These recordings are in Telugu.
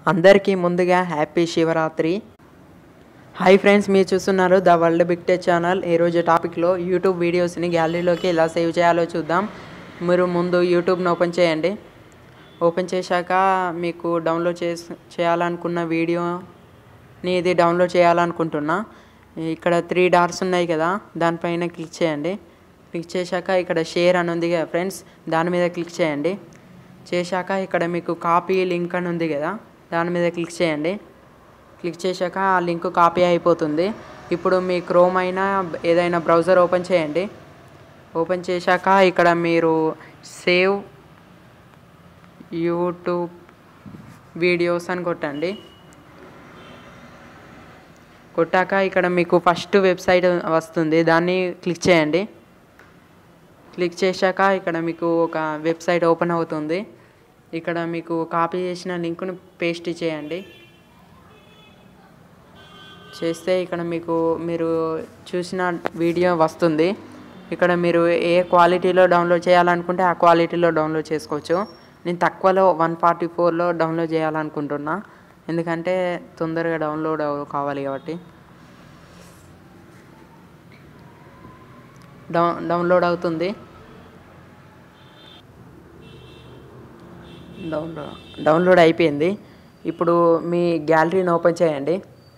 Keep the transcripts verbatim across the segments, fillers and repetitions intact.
అందరికీ ముందుగా హ్యాపీ శివరాత్రి. హాయ్ ఫ్రెండ్స్, మీరు చూస్తున్నారు the world big tech channel. ఈరోజు టాపిక్లో యూట్యూబ్ వీడియోస్ని గ్యాలరీలోకి ఎలా సేవ్ చేయాలో చూద్దాం. మీరు ముందు యూట్యూబ్ని ఓపెన్ చేయండి. ఓపెన్ చేశాక మీకు డౌన్లోడ్ చే చేయాలనుకున్న వీడియోని ఇది డౌన్లోడ్ చేయాలనుకుంటున్నా. ఇక్కడ త్రీ డాట్స్ ఉన్నాయి కదా, దానిపైన క్లిక్ చేయండి. క్లిక్ చేశాక ఇక్కడ షేర్ అని ఉంది కదా ఫ్రెండ్స్, దాని మీద క్లిక్ చేయండి. చేశాక ఇక్కడ మీకు కాపీ లింక్ అని ఉంది కదా, దాని మీద క్లిక్ చేయండి. క్లిక్ చేశాక ఆ లింక్ కాపీ అయిపోతుంది. ఇప్పుడు మీ క్రోమ్ అయినా ఏదైనా బ్రౌజర్ ఓపెన్ చేయండి. ఓపెన్ చేశాక ఇక్కడ మీరు సేవ్ యూట్యూబ్ వీడియోస్ అని కొట్టండి. కొట్టాక ఇక్కడ మీకు ఫస్ట్ వెబ్సైట్ వస్తుంది, దాన్ని క్లిక్ చేయండి. క్లిక్ చేశాక ఇక్కడ మీకు ఒక వెబ్సైట్ ఓపెన్ అవుతుంది. ఇక్కడ మీకు కాపీ చేసిన లింక్ను పేస్ట్ చేయండి. చేస్తే ఇక్కడ మీకు మీరు చూసిన వీడియో వస్తుంది. ఇక్కడ మీరు ఏ క్వాలిటీలో డౌన్లోడ్ చేయాలనుకుంటే ఆ క్వాలిటీలో డౌన్లోడ్ చేసుకోవచ్చు. నేను తక్కువలో వన్ ఫార్టీ ఫోర్లో డౌన్లోడ్ చేయాలనుకుంటున్నా, ఎందుకంటే తొందరగా డౌన్లోడ్ కావాలి కాబట్టి. డౌ డౌన్లోడ్ అవుతుంది. డౌన్లోడ్ డౌన్లోడ్ అయిపోయింది. ఇప్పుడు మీ గ్యాలరీని ఓపెన్ చేయండి.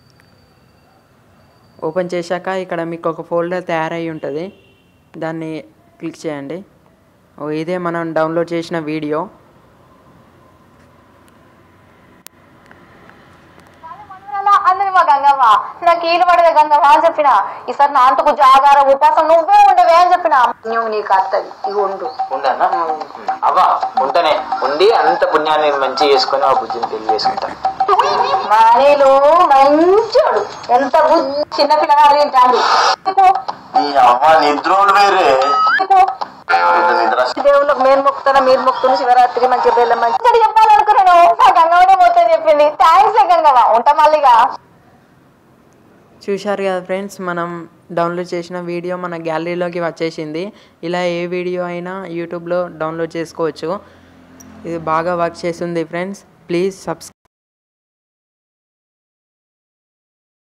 ఓపెన్ చేశాక ఇక్కడ మీకు ఒక ఫోల్డర్ తయారై ఉంటుంది, దాన్ని క్లిక్ చేయండి. ఓ ఇదే మనం డౌన్లోడ్ చేసిన వీడియో. గంగవ్వ నాకు ఈలు పడదే గంగవ్వ అని చెప్పిన. ఈసారి నా అంతకు జాగార ఉపాసం నువ్వే ఉండవే అని చెప్పిన. నువ్వు నీకు అత్తది ఇక ఉండు ఉండన్నా అవ్వ ఉంటనే ఉండి అంత పుణ్యాన్ని మంచి చేసుకుని ఆ బుద్ధిని పెళ్లి చేసుకుంటాను. మానేలు మంచోడు, ఎంత బుద్ధి చిన్నపిల్లగా తింటాడు. నిద్రోలు వేరే దేవుళ్ళకి మేము మొక్కుతున్నా, మీరు మొక్కుతున్న శివరాత్రి మంచి పిల్ల మంచి చెప్పాలనుకున్నాను. గంగవ్వనే మొత్తం చెప్పింది. థ్యాంక్స్ గంగవ్వ, ఉంటా మళ్ళీగా. చూశారు కదా ఫ్రెండ్స్, మనం డౌన్లోడ్ చేసిన వీడియో మన గ్యాలరీలోకి వచ్చేసింది. ఇలా ఏ వీడియో అయినా యూట్యూబ్లో డౌన్లోడ్ చేసుకోవచ్చు. ఇది బాగా వర్క్ చేస్తుంది ఫ్రెండ్స్. Please subscribe.